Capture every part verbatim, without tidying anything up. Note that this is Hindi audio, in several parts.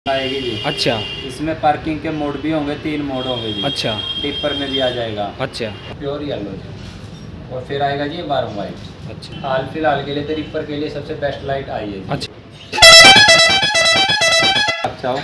आएगी जी। अच्छा, इसमें पार्किंग के मोड भी होंगे, तीन मोड होंगे जी। अच्छा, टिप्पर में भी आ जाएगा। अच्छा, प्योर येलो जी। और फिर आएगा जी बारह वाइट। अच्छा, हाल फिलहाल के लिए तो टिप्पर के लिए सबसे बेस्ट लाइट आई है जी। अच्छा, अच्छा हो।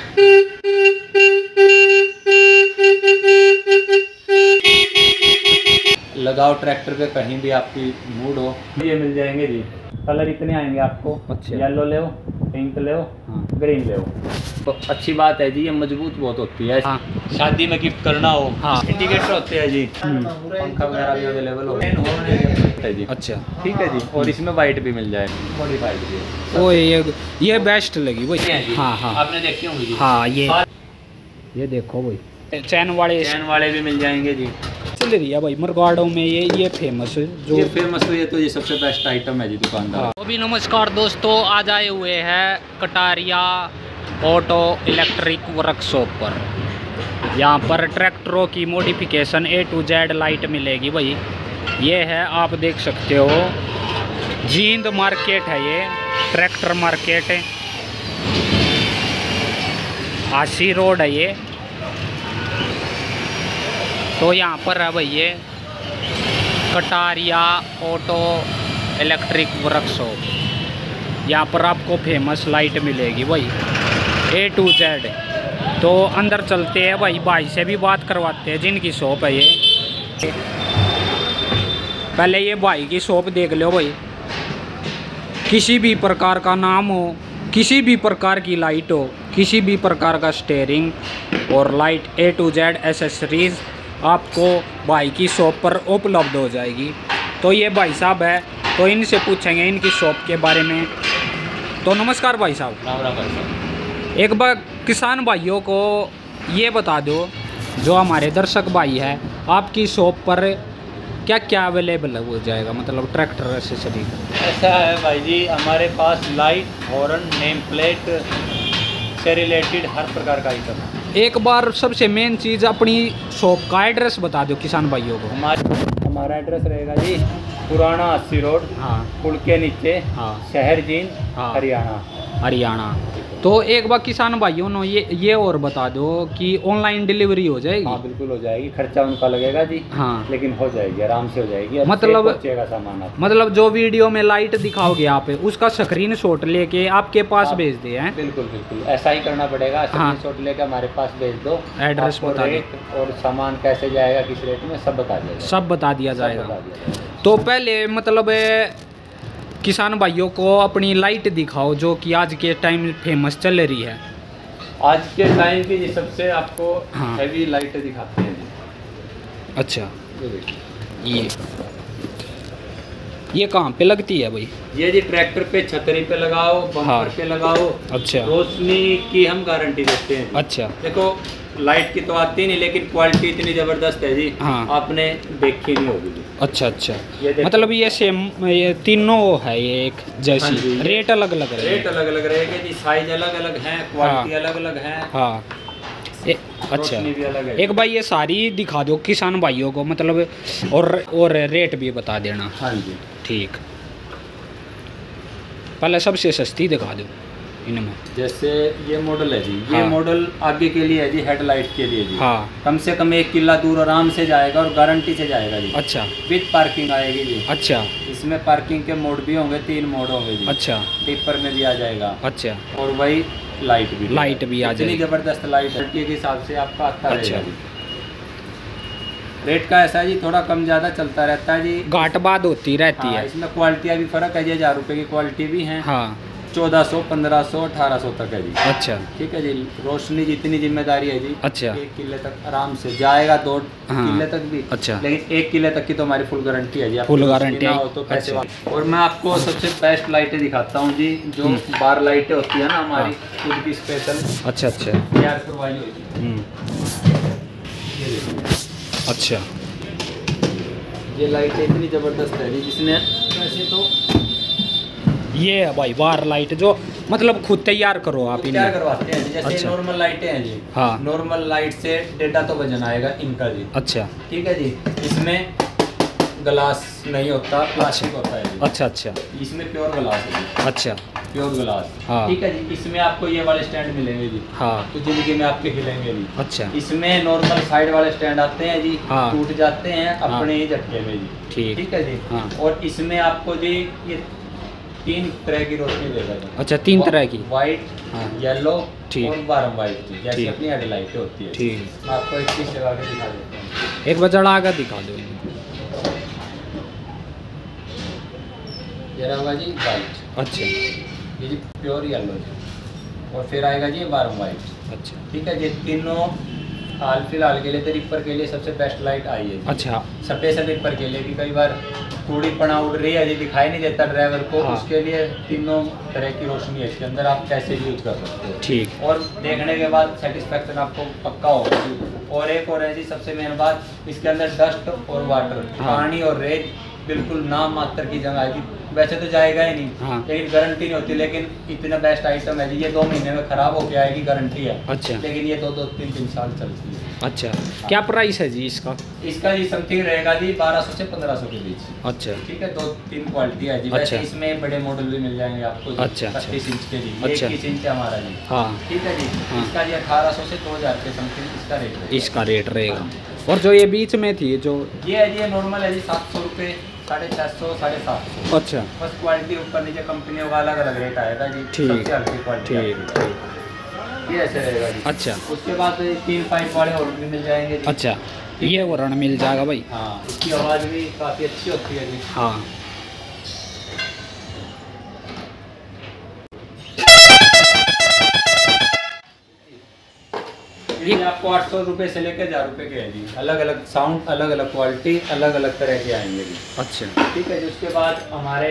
लगाओ ट्रैक्टर पे कहीं भी आपकी मूड हो, ये मिल जाएंगे जी। कलर इतने आएंगे आपको। अच्छा, येलो ले, पिंक ले, हाँ, ग्रीन ले। तो अच्छी बात है जी, ये मजबूत बहुत होती है। हाँ, शादी में गिफ्ट करना हो, हाँ, इंडिकेटर होते हैं जी। पंखा वगैरह भी अवेलेबल हो जी। अच्छा, ठीक है जी। और इसमें वाइट भी मिल जाए, मॉडिफाइड भी है। वो ये ये बेस्ट लगी वही। ये जी। हाँ, हाँ, आपने देखी होंगी जी। हाँ, ये ये देखो भाई, चैन वाले चैन वाले भी मिल जाएंगे जी। चल रही है भाई मरगाड़ों में। ये ये फेमस जो ये फेमस तो ये तो ये सबसे बेस्ट आइटम है जी दुकानदार। तो भी नमस्कार दोस्तों, आज आए हुए हैं कटारिया ऑटो इलेक्ट्रिक वर्कशॉप पर। यहाँ पर ट्रैक्टरों की modification A to Z light मिलेगी भाई। ये है, आप देख सकते हो, जींद मार्केट है ये, ट्रैक्टर मार्केट है, आशी रोड है ये। तो यहाँ पर है भाई ये कटारिया ऑटो इलेक्ट्रिक वर्कशॉप। यहाँ पर आपको फेमस लाइट मिलेगी भाई, ए टू जेड। तो अंदर चलते हैं भाई, भाई से भी बात करवाते हैं जिनकी शॉप है ये। पहले ये भाई की शॉप देख लो भाई। किसी भी प्रकार का नाम हो, किसी भी प्रकार की लाइट हो, किसी भी प्रकार का स्टेयरिंग और light A to Z accessories आपको भाई की शॉप पर उपलब्ध हो जाएगी। तो ये भाई साहब है, तो इनसे पूछेंगे इनकी शॉप के बारे में। तो नमस्कार भाई साहब। राम राम भाई साहब। एक बार किसान भाइयों को ये बता दो, जो हमारे दर्शक भाई है, आपकी शॉप पर क्या क्या अवेलेबल हो जाएगा, मतलब ट्रैक्टर एसेसरी। ऐसा है भाई जी, हमारे पास लाइट, हॉर्न, नेम प्लेट से रिलेटेड हर प्रकार का आइटम है। एक बार सबसे मेन चीज़ अपनी शॉप का एड्रेस बता दो किसान भाइयों को। हमारा हमारा एड्रेस रहेगा जी पुराना अस्सी रोड, हाँ, पुल के नीचे, हाँ, शहर जींद, हाँ, हरियाणा। हरियाणा। तो एक बार किसान भाइयों ने ये ये और बता दो कि ऑनलाइन डिलीवरी हो जाएगी। हाँ बिल्कुल हो जाएगी, खर्चा उनका लगेगा जी। हाँ, लेकिन हो जाएगी, आराम से हो जाएगी। मतलब पहुंचेगा सामान आप। मतलब जो वीडियो में लाइट दिखाओगे आप, उसका स्क्रीन शॉट लेके आपके पास भेज दे हैं। बिल्कुल बिल्कुल ऐसा ही करना पड़ेगा। हाँ, स्क्रीन शॉट लेके हमारे पास भेज दो, एड्रेस बता दो और सामान कैसे जाएगा, किस रेट में, सब बता दिया जाएगा। सब बता दिया जाएगा। बता दिया जाएगा। तो पहले मतलब किसान भाइयों को अपनी लाइट दिखाओ जो कि आज के टाइम फेमस चल रही है। आज के टाइम की जी सबसे आपको हाँ, हैवी लाइटें दिखाते हैं जी। अच्छा, ये देखिए, ये ये कहाँ पे लगती है भाई? ये जी ट्रैक्टर पे, छतरी पे लगाओ, बम्पर हाँ, पे लगाओ। अच्छा, रोशनी की हम गारंटी देते हैं। अच्छा, देखो लाइट की तो आती नहीं, लेकिन क्वालिटी इतनी ज़बरदस्त है जी। हाँ, आपने देखी नहीं होगी जी। अच्छा, अच्छा, ये देखो। मतलब ये सेम, ये तीनों है ये एक जैसी। हाँ जी, रेट अलग अलग रेट रहेगा। अलग अलग रहेगा जी, साइज अलग अलग है, क्वालिटी अलग अलग है। हाँ, ए, अच्छा, रोशनी भी अलग है। एक भाई ये सारी दिखा दो किसान भाइयों को, मतलब और और रेट भी बता देना। हाँ जी, ठीक, पहले सबसे सस्ती दिखा दो इनमें। जैसे ये मॉडल है जी, ये हाँ, मॉडल आगे के लिए है जी, हेडलाइट के लिए जी। हाँ, कम से कम एक किला दूर आराम से जाएगा और गारंटी से जाएगा जी। अच्छा, विद पार्किंग आएगी जी। अच्छा, इसमें पार्किंग के मोड भी होंगे, तीन मोड होंगे जी। अच्छा, टिप्पर में भी आ जाएगा, अच्छा, और वही लाइट भी लाइट भी आ इतनी जाएगी। जबरदस्त लाइट है के हिसाब से आपका आता अच्छा, रहेगा जी। रेट का ऐसा है जी, थोड़ा कम ज़्यादा चलता रहता है जी, घाट बाद होती रहती हाँ, है। इसमें क्वालिटियाँ भी फ़र्क है जी, हज़ार रुपये की क्वालिटी भी हैं। हाँ, चौदह सौ, पंद्रह सौ, अठारह सौ तक है जी। अच्छा, ठीक है जी। रोशनी जितनी जिम्मेदारी है जी, अच्छा, एक किले तक आराम से जाएगा, दो हाँ, किले तक भी। अच्छा, लेकिन एक किले तक की तो हमारी फुल गारंटी है जी। फुल आपकी गारंटी ना है। हो तो पैसे अच्छा। वापस। और मैं आपको सबसे बेस्ट लाइटें दिखाता हूँ जी, जो बार लाइटें होती है ना हमारी, खुद की स्पेशल अच्छा, अच्छा, तैयार करवाई हुई थी। हम्म, ये देखिए, अच्छा, ये लाइटें इतनी ज़बरदस्त है जी, जिसने वैसे तो ये है भाई बार लाइट, जो मतलब खुद तैयार करो आप तैयार इन्हें। करवाते हैं जी। जैसे अच्छा, नॉर्मल लाइटें हैं जी, हाँ, नॉर्मल लाइट से डेटा तो वजन आएगा इनका जी। अच्छा, ठीक है जी। इसमें ग्लास नहीं होता, प्लास्टिक होता है जी। अच्छा, अच्छा, इसमें प्योर ग्लास है जी। अच्छा, प्योर ग्लास। हाँ। ठीक है जी, इसमें आपको ये वाले स्टैंड मिलेंगे जी। हाँ। तो जिंदगी में आपके हिलेंगे नहीं। अच्छा। इसमें नॉर्मल साइड वाले स्टैंड आते हैं जी, हाँ। टूट जाते हैं हाँ। अपने ही झटके में जी। ठीक। ठीक है जी। हाँ। और इसमें आपको जी ये तीन तरह की रोशनी देगा जी। अच्छा, तीन तरह की। व्हाइट, हाँ। येलो ठीक। और वार्म व्हाइट जी, जैसे ठीक। अपनी हेडलाइट होती है। ठीक। मैं आपको एक चीज़ लगा के दिखा देता हूँ। एक बार जड़ा आगे दिखा दो। ये होगा जी वाइट। अच्छा। ये जी प्योर येलो जी। और फिर आएगा जी वार्म वाइट। अच्छा। ठीक है जी, तीनों हाल फिलहाल के लिए तो रिपर के लिए सबसे बेस्ट लाइट आई है जी। अच्छा। स्पेशल रिपर के लिए कि कई बार थोड़ी पना उड़ रही है जी, दिखाई नहीं देता ड्राइवर को। हाँ। उसके लिए तीनों तरह की रोशनी है इसके अंदर, आप कैसे यूज कर सकते हो। ठीक। और देखने के बाद सेटिस्फेक्शन आपको पक्का होगा जी। और एक और है जी सबसे मेन बात, इसके अंदर डस्ट और वाटर, हाँ। पानी और रेत बिल्कुल नाम मात्र की जगह है जी। वैसे तो जाएगा ही नहीं। हाँ। लेकिन गारंटी नहीं होती, लेकिन इतना बेस्ट आइटम है जी। ये दो महीने में खराब होके आएगी, गारंटी है। अच्छा। लेकिन ये दो दो तीन तीन साल चलती है। अच्छा, क्या प्राइस है जी इसका? इसका जी समथिंग रहेगा जी बारह सौ से पंद्रह सौ के बीच। अच्छा। ठीक है, दो तीन क्वालिटी है जी। अच्छा। वैसे इसमें बड़े मॉडल भी मिल जाएंगे आपको। अच्छा, अच्छा। पच्चीस इंच के जी, अच्छा। इक्कीस इंच है हमारा जी। हाँ। ठीक है जी। हाँ। इसका जी अठारह सौ से दो हज़ार के समथिंग इसका रेट है। इसका रेट रहेगा। और जो ये बीच में थी जो ये है जी नॉर्मल है जी, सात सौ रुपये, साढ़े चार सौ, साढ़े सात सौ। अच्छा। बस क्वालिटी ऊपर नीचे कंपनियों का अलग अलग रेट आएगा जी। ठीक। सबसे हल्की क्वालिटी ठीक। आएगी। ये ऐसे रहेगा जी। अच्छा। उसके बाद ये तीन पाइप वाले और भी मिल जाएंगे जी। अच्छा, ये वरण मिल जाएगा भाई। हाँ, इसकी आवाज़ भी काफ़ी अच्छी होती है जी। हाँ। ये आपको आठ सौ रुपये से लेकर हज़ार रुपये के है जी। अलग अलग साउंड, अलग अलग क्वालिटी, अलग अलग तरह के आएंगे जी। अच्छा। ठीक है जी। उसके बाद हमारे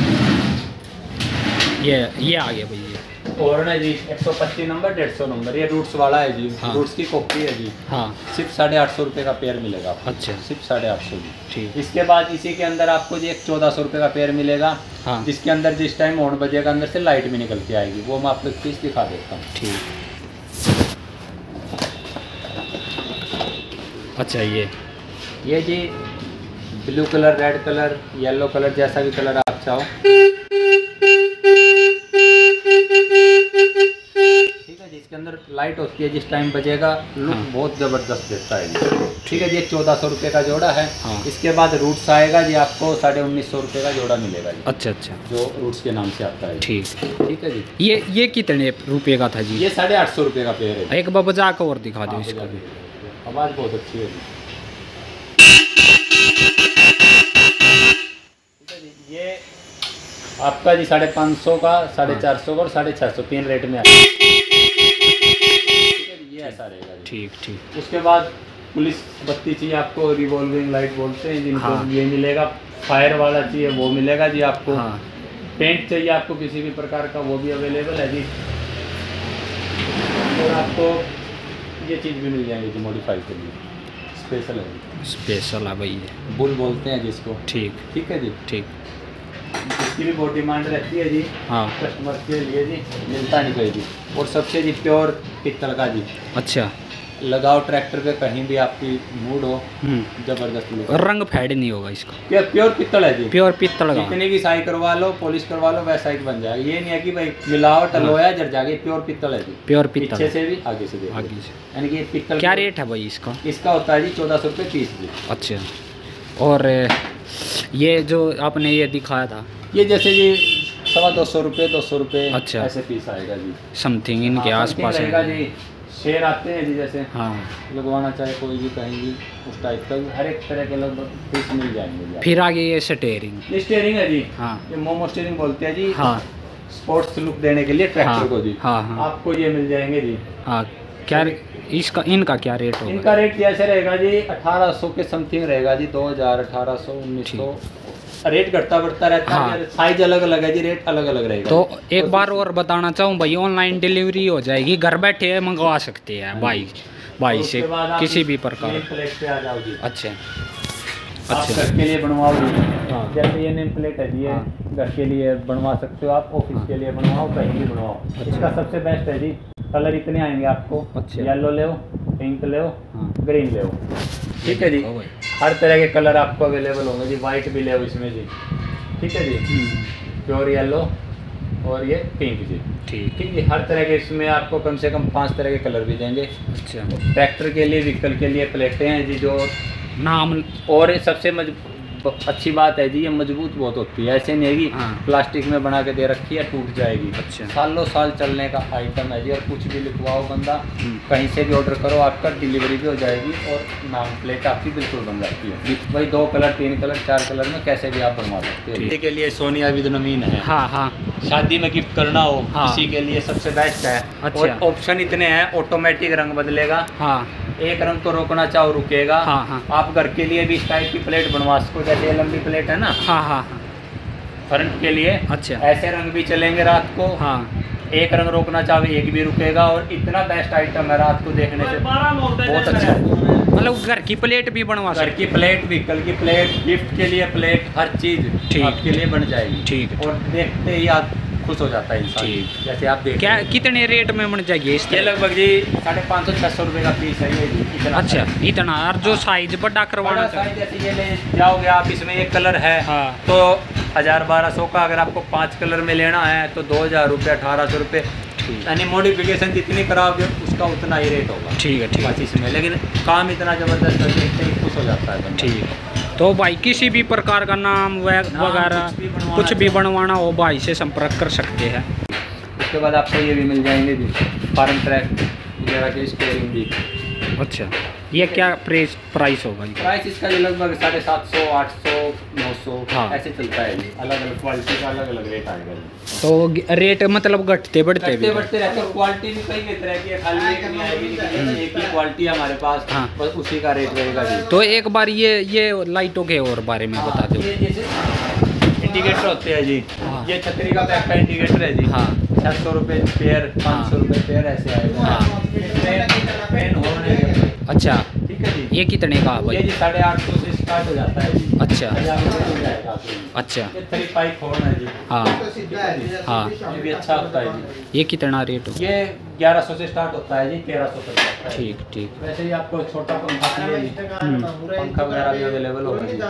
ये ये आ गया भाई ये। और है जी एक सौ पच्चीस नंबर, डेढ़ सौ नंबर, ये रूट्स वाला है जी। हाँ। रूट्स की कॉपी है जी। हाँ। सिर्फ साढ़े आठ सौ रुपये का पेयर मिलेगा आपको। अच्छा। सिर्फ साढ़े आठ सौ जी। ठीक। इसके बाद इसी के अंदर आपको जी एक चौदह सौ रुपये का पेयर मिलेगा। हाँ। जिसके अंदर जिस टाइम हॉर्न बजेगा अंदर से लाइट भी निकल के आएगी, वो मैं आपको एक चीज़ दिखा देता हूँ। ठीक। अच्छा, ये ये जी blue colour, red colour, yellow colour, जैसा भी कलर आप चाहो। ठीक है जी। इसके अंदर लाइट होती है, जिस टाइम बजेगा लुक हाँ। बहुत ज़बरदस्त देता है जी। ठीक है जी। चौदह सौ रुपये का जोड़ा है। हाँ। इसके बाद रूट्स आएगा जी, आपको साढ़े उन्नीस सौ रुपये का जोड़ा मिलेगा जी। अच्छा। अच्छा। जो रूट्स के नाम से आता है। ठीक। ठीक है जी। ये ये कितने रुपए का था जी? ये साढ़े आठ सौ रुपये का पेयर है। एक बार बजा कर और दिखा दो हाँ, इसको। बजा दीजिए। आवाज़ बहुत अच्छी है जी। ठीक है जी। ये आपका जी साढ़े पाँच सौ का, साढ़े हाँ। चार सौ का और साढ़े छः सौ तीन रेट में आएगा। ठीक है जी। ये ऐसा रहेगा जी। ठीक। ठीक। उसके बाद पुलिस बत्ती चाहिए आपको, रिवॉल्विंग लाइट बोलते हैं जिनको, हाँ। ये मिलेगा। फायर वाला चाहिए वो मिलेगा जी आपको। हाँ। पेंट चाहिए आपको किसी भी प्रकार का, वो भी अवेलेबल है जी। और आपको ये चीज़ भी मिल जाएगी जी मॉडिफाई के लिए, स्पेशल है जी। स्पेशल है भाई ये। बुल बोलते हैं जिसको। ठीक। ठीक है जी। ठीक। इसकी भी बहुत डिमांड रहती है जी हाँ। कस्टमर के लिए जी, मिलता नहीं कोई जी। और सबसे जी प्योर पित्तल का जी। अच्छा। लगाओ ट्रैक्टर पे कहीं भी आपकी मूड हो, हम्म। जबरदस्त लुक। और रंग फेड नहीं होगा इसका। प्योर प्योर पित्तल है जी। प्योर पित्तल का। जितनी भी साई करवा लो, पॉलिश करवा लो, वैसा ही बन जाएगा। ये नहीं है कि भाई मिलावट अलोया जर जाएगी। प्योर पित्तल है जी। प्योर पित्तल। पीछे से भी आगे से देखो। आगे से। यानी कि ये पित्तल क्या रेट है भाई इसका? इसका होता है जी चौदह सौ रुपये पीस जी। अच्छा। और ये जो आपने ये दिखाया था, ये जैसे जी सवा दो सौ रुपये, दो सौ रुपये अच्छा। ऐसे पीस आएगा जी। समथिंग इनके हाँ, आसपास something रहेगा है। जी। शेर आते हैं जी, जैसे हाँ। लगवाना चाहे कोई भी कहीं भी, उस टाइप का भी हर एक तरह के लगभग पीस मिल जाएंगे जी। फिर आगे ये स्टेयरिंग। ये स्टीयरिंग है जी। हाँ। ये मोमो स्टीयरिंग बोलते हैं जी। हाँ। स्पोर्ट्स लुक देने के लिए ट्रैक्टर हाँ। को जी। हाँ। हाँ। आपको ये मिल जाएंगे जी। हाँ। क्या इसका इनका क्या रेट होगा? इनका रेट जैसे रहेगा जी अठारह सौ के समथिंग रहेगा जी। दो हज़ार, अठारह सौ, उन्नीस सौ रेट घटता बढ़ता रहता हाँ। है। साइज अलग अलग है जी, रेट अलग अलग रहेगा। तो एक बार और बताना चाहूँ भाई, ऑनलाइन डिलीवरी हो जाएगी, घर बैठे मंगवा सकते हैं भाई भाई से उसके बाद आप किसी भी इस प्रकार। नेम प्लेट पे आ जाओ जी। अच्छा। आप अच्छा। घर के लिए बनवाओ जी। हाँ। जैसे ये नेम प्लेट है जी, ये हाँ। घर के लिए बनवा सकते हो आप, ऑफिस हाँ। के लिए बनवाओ, कहीं भी बनवाओ। अच्छा। इसका सबसे बेस्ट है जी, कलर इतने आएंगे आपको। अच्छा। येलो ले, पिंक ले, हाँ। ग्रीन ले। ठीक है जी। ओ भाई। हर तरह के कलर आपको अवेलेबल होंगे जी। वाइट भी ले इसमें जी। ठीक है जी। प्योर येलो और ये पिंक जी। ठीक ठीक है, हर तरह के इसमें आपको कम से कम पांच तरह के कलर भी देंगे। अच्छा, ट्रैक्टर के लिए, व्हीकल के लिए प्लेटें हैं जी जो नाम। और सबसे मज अच्छी बात है जी, ये मजबूत बहुत होती है, ऐसे नहीं है कि हाँ। प्लास्टिक में बना के दे रखी है टूट जाएगी। अच्छा। सालों साल चलने का आइटम है जी। और कुछ भी लिखवाओ बंदा, हम्म। कहीं से भी ऑर्डर करो, आपका डिलीवरी भी हो जाएगी और नाम प्लेट आपकी बिल्कुल बन जाती है। भाई दो कलर, तीन कलर, चार कलर में कैसे भी आप बनवा सकते हो। इसी के लिए सोनिया विद नमीन है। हाँ हाँ। शादी में गिफ्ट करना हो, हाँ। इसी के लिए सबसे बेस्ट है। अच्छा। और ऑप्शन इतने हैं, ऑटोमेटिक रंग बदलेगा, हाँ एक रंग तो रोकना चाहो रुकेगा। हाँ हाँ। आप घर के लिए भी इस टाइप की प्लेट बनवा सको, जैसे ये लंबी प्लेट है ना हाँ हाँ हाँ। फ्रंट के लिए, अच्छा। ऐसे रंग भी चलेंगे रात को। हाँ। एक रंग रोकना चाहे एक भी रुकेगा। और इतना बेस्ट आइटम है, रात को देखने से बहुत अच्छा है। मतलब घर की प्लेट भी बनवा घर सकते। की प्लेट, व्हीकल की प्लेट, गिफ्ट के लिए प्लेट, हर चीज ठीक। आपके लिए बन जाएगी। ठीक है। और देखते ही आप खुश हो जाता है इंसान। ठीक। जैसे आप देख क्या कितने रेट में बन जाएगी इस ये तरह? लगभग जी साढ़े पाँच सौ छः सौ रुपये का पीस है ये जी, इतना अच्छा, इतना। और जो साइज बड़ा करवाना बड़ा साइज जैसे ये ले जाओगे आप, इसमें एक कलर है हाँ। तो हज़ार बारह सौ का, अगर आपको पाँच कलर में लेना है तो दो हज़ार रुपये, अठारह सौ रुपये, यानी मॉडिफिकेशन जितनी कराओगे उसका उतना ही रेट होगा। ठीक है, ठीक है। बस इसमें, लेकिन काम इतना ज़बरदस्त है, देखते ही खुश हो जाता है बंदा। ठीक है। तो भाई किसी भी प्रकार का नाम व- नाम वगैरह कुछ भी बनवाना कुछ भी चाहो। बनवाना हो भाई से संपर्क कर सकते हैं। उसके बाद आपको ये भी मिल जाएंगे जी, फार्म ट्रैक वगैरह के स्टेयरिंग भी। अच्छा, ये क्या प्राइस प्राइस होगा ये? प्राइस इसका जो लगभग साढ़े सात सौ, आठ सौ, नौ सौ हाँ। ऐसे चलता है जी। अलग अलग क्वालिटी का अलग अलग रेट आएगा जी। तो ग- रेट मतलब घटते बढ़ते भी बढ़ते बढ़ते रहते हैं। क्वालिटी भी कई तरह की है, खाली एक नहीं आएगी, लेकिन एक ही क्वालिटी है हमारे पास। हाँ। बस उसी का रेट रहेगा जी। तो एक बार ये ये लाइटों के और बारे में बता दो। ये जैसे इंडिकेटर होते हैं जी, हाँ। ये छतरी का बैक का इंडिकेटर है जी। हाँ। छः सौ रुपये पेयर, पाँच सौ रुपये पेयर ऐसे आएगा। हाँ। पेन हॉर्न है। अच्छा, ठीक है जी। ये कितने का है ये भाई? जी साढ़े आठ सौ से स्टार्ट हो जाता है जी। अच्छा। हजार रुपये मिल जाएगा आपको। अच्छा। ये थ्री पाइप हॉर्न है जी। हाँ हाँ। ये भी अच्छा होता है जी। ये कितना रेट हो? ये ग्यारह सौ से स्टार्ट होता है जी, तेरह सौ तक जाता है। ठीक ठीक। वैसे ही आपको छोटा पंखा चाहिए जी, पंखा वगैरह भी अवेलेबल होगा जी।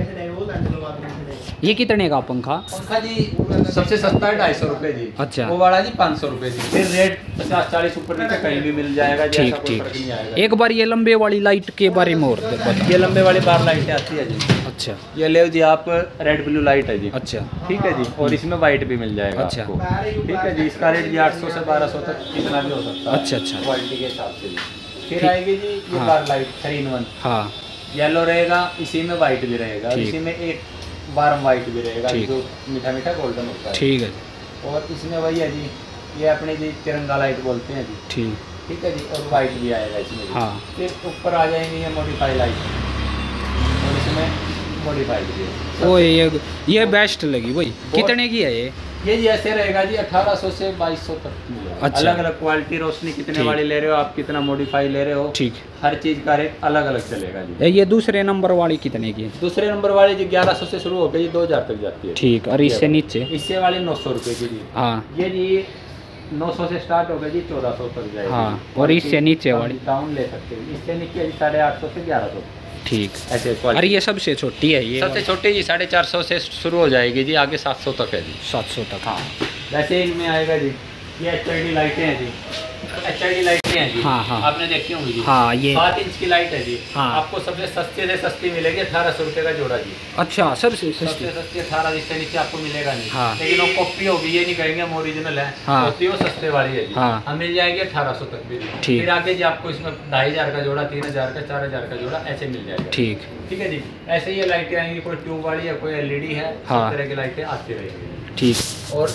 ये कितने का पंखा? पंखा जी सबसे सस्ता है ढाई सौ रुपये जी। अच्छा। वो वाला जी पाँच सौ रुपये जी। फिर रेट पचास चालीस ऊपर नीचे कहीं भी मिल जाएगा जी, ठीक ऐसा कोई ठीक। फर्क नहीं आएगा। एक बार ये लंबे वाली लाइट के बारे में और बता। ये लंबे वाली बार लाइटें आती है जी। अच्छा ये ले जी आप, रेड ब्लू लाइट है जी। अच्छा। ठीक है जी। और इसमें वाइट भी मिल जाएगा अच्छा। आपको। ठीक है जी। इसका रेट जी आठ सौ से बारह सौ तक कितना भी हो सकता है। अच्छा, अच्छा। क्वालिटी के हिसाब से जी। फिर ठीक। आएगी जी ये हाँ। Bar light three in one. हाँ। येलो रहेगा, इसी में वाइट भी रहेगा, और ठीक। इसी में एक बारम वाइट भी रहेगा ठीक। जो मीठा मीठा गोल्डन होता है। ठीक है। और इसमें वही है जी, ये अपने जी तिरंगा लाइट बोलते हैं जी। ठीक। ठीक है जी। और वाइट भी आएगा इसमें जी। हाँ। फिर ऊपर आ जाएंगे ये मॉडिफाई लाइट, और इसमें मॉडिफाइड भी है। वो ये ये बेस्ट लगी भाई। कितने की है ये? ये जी ऐसे रहेगा जी अठारह सौ से बाईस सौ तक मिलेगा। अच्छा। अलग अलग क्वालिटी, रोशनी कितने ठीक। वाली ले रहे हो आप, कितना मॉडिफाई ले रहे हो, ठीक। हर चीज़ का रेट अलग अलग चलेगा जी। ये दूसरे नंबर वाली कितने की है? दूसरे नंबर वाली जी ग्यारह सौ से शुरू होकर जी दो हज़ार तक जाती है। ठीक। और इससे नीचे? इससे वाली नौ सौ रुपये की जी। हाँ ये जी नौ सौ से स्टार्ट हो गया जी, चौदह सौ तक जाएगी। हाँ। और इससे नीचे वाली? डाउन ले सकते हैं। इससे नीचे जी साढ़े आठ सौ से ग्यारह सौ। ठीक। ऐसे और क्वालिटी। ये सबसे छोटी है ये? सबसे छोटी जी साढ़े चार सौ से शुरू हो जाएगी जी, आगे सात सौ तक है जी। सात सौ तक। हाँ। वैसे इनमें आएगा जी ये एच आई डी लाइटें हैं जी। एच आई डी लाइटें हैं जी। हाँ, हाँ। आपने देखी होंगी जी। हाँ ये। सात इंच की लाइट है जी। हाँ। आपको सबसे सस्ते से सस्ती मिलेगी अठारह सौ रुपये का जोड़ा जी। अच्छा, सबसे सबसे सस्ती। सस्ती अठारह, इससे नीचे आपको मिलेगा नहीं। हाँ। लेकिन वो कॉपी होगी, ये नहीं कहेंगे हम ओरिजिनल है। हाँ। होती है वो सस्ते वाली है जी। हाँ। हम मिल जाएगी अठारह सौ तक भी। ठीक। फिर आगे जी आपको इसमें ढाई हजार का जोड़ा, तीन हजार का, चार हजार का जोड़ा ऐसे मिल जाएगा। ठीक। ठीक है जी। ऐसे ये लाइटें आएंगी, कोई ट्यूब वाली है, कोई एल ई डी है, हाँ। सब तरह की लाइटें आती रहेंगी। ठीक। और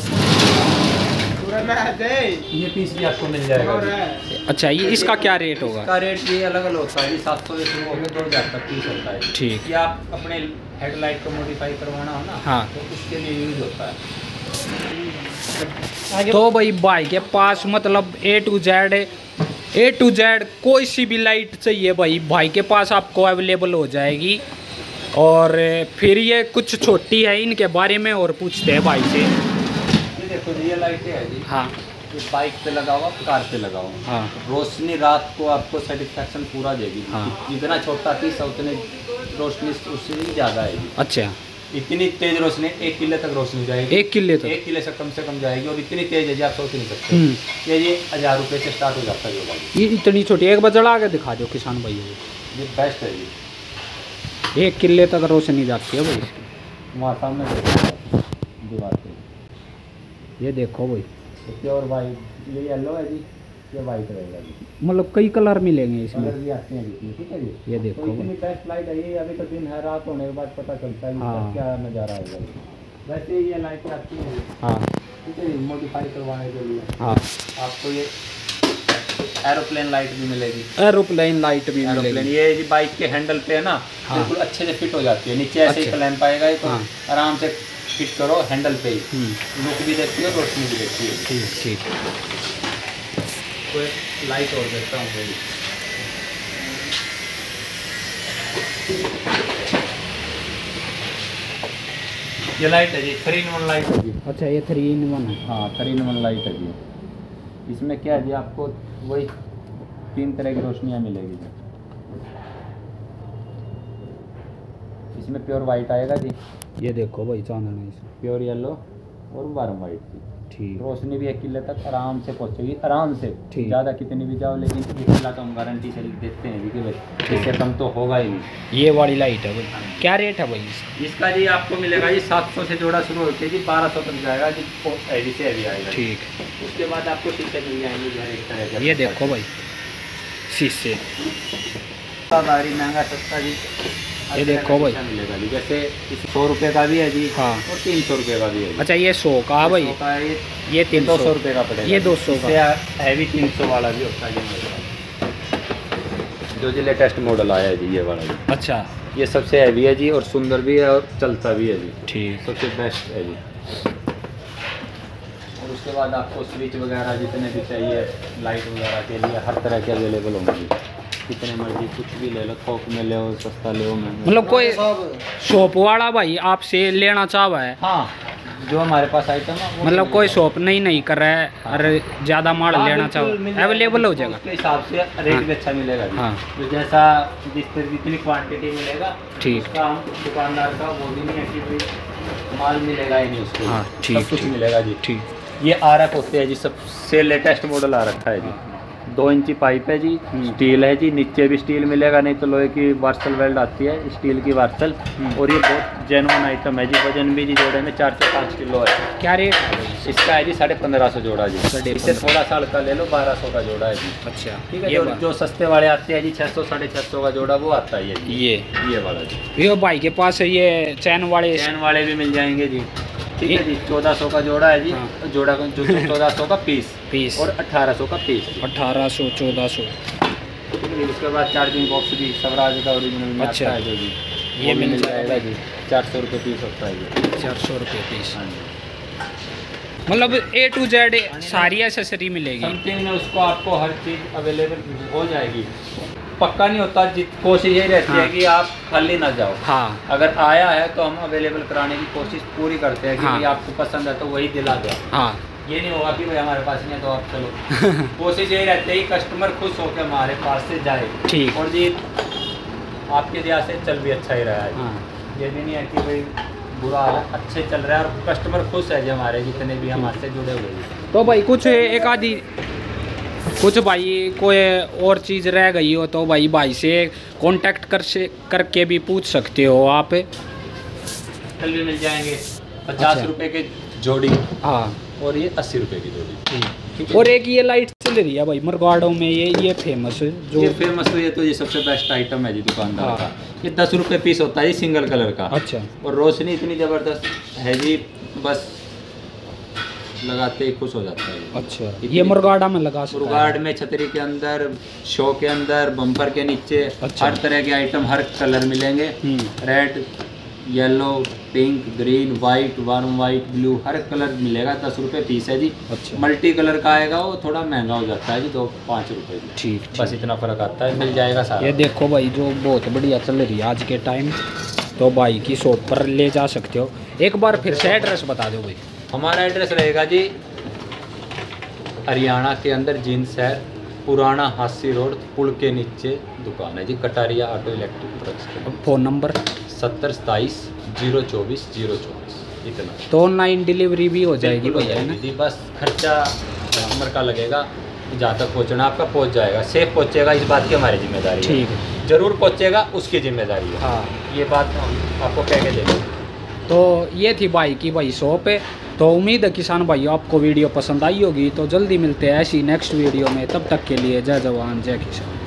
ये पीस भी आपको मिल जाएगा जी। अच्छा, ये इसका क्या रेट होगा? इसका रेट भी अलग अलग होता है जी। सात सौ से शुरू होकर दो हज़ार तक पीस होता है। ठीक। ये आप अपने हेडलाइट को मॉडिफाई करवाना हो ना, हाँ। तो उसके लिए यूज होता है। तो भाई भाई के पास मतलब A to Z A to Z कोई सी भी लाइट चाहिए भाई भाई के पास आपको अवेलेबल हो जाएगी। और फिर ये कुछ छोटी है, इनके बारे में और पूछते हैं भाई से। ये देखो जी, ये लाइटें है जी। हाँ ये बाइक पे लगाओ, आप कार पे लगाओ, हाँ रोशनी रात को आपको सेटिस्फैक्शन पूरा देगी। हाँ। जितना छोटा पीस है उतने रोशनी उससे ज़्यादा आएगी। अच्छा। इतनी तेज रोशनी, एक किले तक रोशनी जाएगी। एक किले तक? एक किले से कम से कम जाएगी, और इतनी तेज है जी आप सोच नहीं सकते। ये जी हजार रुपये से स्टार्ट हो जाता है ये ये इतनी छोटी। एक बार जला के दिखा दो किसान भाई, ये बेस्ट है जी। एक किले तक रोशनी जाती है भाई इसकी। वहाँ सामने देखो दीवार पे, ये देखो भाई, प्योर वाइट, ये येलो है जी, ये वाइट रहेगा जी। मतलब कई कलर मिलेंगे इसमें। कलर भी आते हैं जी, ठीक है जी। ये देखो तो इतनी बेस्ट लाइट है ये, अभी तो दिन है, रात होने के बाद पता चलता है इसका हाँ। क्या नज़ारा आएगा। वैसे ये लाइट आती है, हाँ ठीक है जी, मॉडिफाई करवाने के लिए। हाँ, आपको ये एरोप्लेन लाइट भी मिलेगी। एरोप्लेन लाइट भी एरोप्लेन मिलेगी। ये जी बाइक के हैंडल पे है ना, हाँ। बिल्कुल अच्छे से फिट हो जाती है। नीचे ऐसे ही अच्छा। क्लैंप आएगा, ये तो हाँ। आराम से फिट करो हैंडल पे ही, हम्म, लुक भी देती है, रोशनी भी देती है। ठीक ठीक। तो एक लाइट और देता हूँ भाई। ये लाइट है जी, थ्री इन वन लाइट है जी। अच्छा, ये थ्री इन वन है। हाँ, थ्री इन वन लाइट है जी। इसमें क्या है जी, आपको वही तीन तरह की रोशनियाँ मिलेगी जी। इसमें प्योर वाइट आएगा जी, ये देखो भाई चांदना इसमें। प्योर येलो और वार्म वाइट की। ठीक। रोशनी भी एक किले तक आराम से पहुंचेगी, आराम से। ठीक। ज़्यादा कितनी भी जाओ, लेकिन एक किला तो हम गारंटी से देते हैं जी कि भाई इससे कम तो होगा ही नहीं। ये वाली लाइट है भाई, क्या रेट है भाई इसका? इसका जी आपको मिलेगा जी सात सौ से जोड़ा शुरू होती है जी, बारह सौ तक जाएगा जी, हैवी से हैवी आएगा। ठीक। उसके बाद आपको शीशे मिल जाएंगे जी हर एक तरह के। ये देखो भाई शीशे, भारी महंगा सस्ता जी, ये देखो भाई। मिलेगा जी। जैसे इस सौ रुपये का भी है जी, हाँ। और तीन सौ रुपये का भी है जी। अच्छा, ये सौ का है भाई, सौ का है, ये ये तीन दो सौ सौ रुपये का पड़ेगा। ये दो सौ का। हैवी तीन सौ वाला भी होता है जी मेरे पास, जो जी लेटेस्ट मॉडल आया है जी, ये वाला जी। अच्छा, ये सबसे हैवी है जी, और सुंदर भी है और चलता भी है जी, ठीक। सबसे बेस्ट है जी। और उसके बाद आपको स्विच वगैरह जितने भी चाहिए लाइट वगैरह के लिए हर तरह के अवेलेबल होंगे जी। कितने मर्जी कुछ भी ले लो, थोक में ले लो, सस्ता ले लो, महंगा। मतलब कोई शॉप वाला भाई आपसे लेना चाहवा है, हाँ, जो हमारे पास आइटम है वो मतलब कोई मिलेगा। शॉप नहीं नहीं कर रहा है और ज़्यादा माल हाँ, लेना बिल्कुल मिल चाहो, जाएगा। अवेलेबल हो जाएगा। उसके हिसाब से रेट हाँ। भी अच्छा मिलेगा जी। हाँ। तो जैसा जिस तरह जितनी क्वांटिटी मिलेगा, ठीक। उसका हम दुकानदार का वो भी नहीं है कि भाई माल मिलेगा ही नहीं उसको। हाँ, ठीक, सब कुछ ठीक। मिलेगा जी। ठीक। ये आरक होते हैं जी, सबसे लेटेस्ट मॉडल आ रखा है जी। दो इंची पाइप है जी, स्टील है जी, नीचे भी स्टील मिलेगा, नहीं तो लोहे की वार्सल वेल्ड आती है, स्टील की वार्सल। और ये बहुत जेन्युइन आइटम है जी, वजन भी जी जोड़े में चार से पाँच किलो है। क्या रेट है भाई? इसका है जी साढ़े पंद्रह सौ जोड़ा जी। साढ़े इससे पंद्रह। थोड़ा साल का ले लो, बारह सौ का जोड़ा है जी। अच्छा, ठीक है। ये जो, बात- जो सस्ते वाले आते हैं जी, छः सौ साढ़े छः सौ का जोड़ा वो आता है जी। ये ये वाला जी। ये भाई के पास है ये चैन वाले। चैन वाले भी मिल जाएंगे जी, ठीक ये- है जी। चौदह सौ का जोड़ा है जी, हाँ। जोड़ा का जो चौदह सौ का पीस पीस और अठारह सौ का पीस। अठारह सौ चौदह सौ। ठीक है जी। उसके बाद चार्जिंग बॉक्स भी स्वराज का ओरिजिनल में अच्छा। आता है जो जी, ये वो भी मिल मिल जाएगा जाएगा जी। चार सौ रुपये पीस होता है जी। चार सौ रुपये पीस। हाँ जी। मतलब ए टू जेड सारी एसेसरी मिलेगी। समथिंग में उसको आपको हर चीज़ अवेलेबल हो जाएगी। पक्का नहीं होता, जित कोशिश यही रहती हाँ। है कि आप खाली ना जाओ। हाँ अगर आया है तो हम अवेलेबल कराने की कोशिश पूरी करते हैं कि हाँ। भाई आपको पसंद है तो वही दिला दो। हाँ। ये नहीं होगा कि भाई हमारे पास नहीं है तो आप चलो। कोशिश यही रहती है कि कस्टमर खुश होकर हमारे पास से जाए। ठीक। और जी आपके दया से चल भी अच्छा ही रहा है। हाँ। ये भी नहीं है कि भाई बुरा हाल है, अच्छे चल रहा है और कस्टमर खुश है जी हमारे, जितने भी हमारे से जुड़े हुए हैं। तो भाई कुछ एक आधी कुछ भाई कोई और चीज़ रह गई हो तो भाई भाई से कांटेक्ट कर से करके भी पूछ सकते हो आप। कल भी मिल जाएंगे पचास अच्छा। रुपए के जोड़ी, हाँ। और ये अस्सी रुपए की जोड़ी। ठीक है। और एक ये लाइट चल रही है भाई मरगाड़ों में, ये ये फेमस जो ये फेमस तो ये तो ये सबसे बेस्ट आइटम है जी दुकानदार हाँ। का। ये दस रुपए पीस होता है जी, सिंगल कलर का। अच्छा। और रोशनी इतनी ज़बरदस्त है जी, बस लगाते ही खुश हो जाता है। अच्छा, ये मुरगाड़ा में लगा सकते मुरगाड़ में, छतरी के अंदर, शो के अंदर, बम्पर के नीचे, अच्छा। हर तरह के आइटम, हर कलर मिलेंगे। Red, yellow, pink, green, white, warm white, blue, हर कलर मिलेगा। दस रुपये पीस है जी। अच्छा। मल्टी कलर का आएगा वो थोड़ा महंगा हो जाता है जी, दो पाँच रुपये की। ठीक बस इतना फ़र्क आता है, मिल जाएगा सारा। ये देखो भाई जो बहुत बढ़िया चल रही है आज के टाइम, तो भाई की शॉप पर ले जा सकते हो। एक बार फिर से एड्रेस बता दो भाई। हमारा एड्रेस रहेगा जी हरियाणा के अंदर, जींद शहर, पुराना हासी रोड, पुल के नीचे दुकान है जी, Kataria auto electric products. Phone number सत्तर सताईस जीरो चौबीस जीरो चौबीस इतना। तो ऑनलाइन डिलीवरी भी हो जाएगी बिल्कुल हो भैया, है ना? जाएगी जी, बस खर्चा कस्टमर का लगेगा, जहाँ तक पहुँचना आपका पहुँच जाएगा, सेफ पहुँचेगा, इस बात की हमारी जिम्मेदारी है। ठीक है। जरूर पहुँचेगा, उसकी जिम्मेदारी है। हाँ, ये बात हम आपको कह के देंगे। तो ये थी भाई की भाई शॉप है। तो उम्मीद है किसान भाइयों आपको वीडियो पसंद आई होगी। तो जल्दी मिलते हैं ऐसी नेक्स्ट वीडियो में, तब तक के लिए जय जवान जय किसान।